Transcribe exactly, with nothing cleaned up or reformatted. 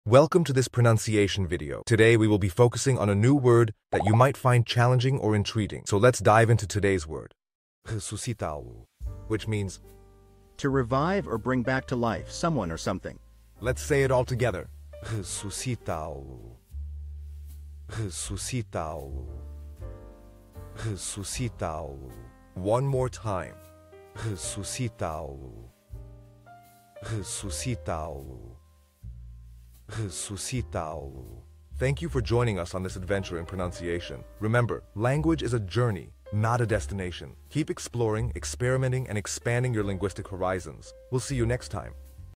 Welcome to this pronunciation video. Today we will be focusing on a new word that you might find challenging or intriguing. So let's dive into today's word. Ressuscitá-lo, which means to revive or bring back to life someone or something. Let's say it all together. Ressuscitá-lo. Ressuscitá-lo. Ressuscitá-lo. One more time. Ressuscitá-lo. Ressuscitá-lo. Ressuscitá-lo. Thank you for joining us on this adventure in pronunciation. Remember, language is a journey, not a destination. Keep exploring, experimenting, and expanding your linguistic horizons. We'll see you next time.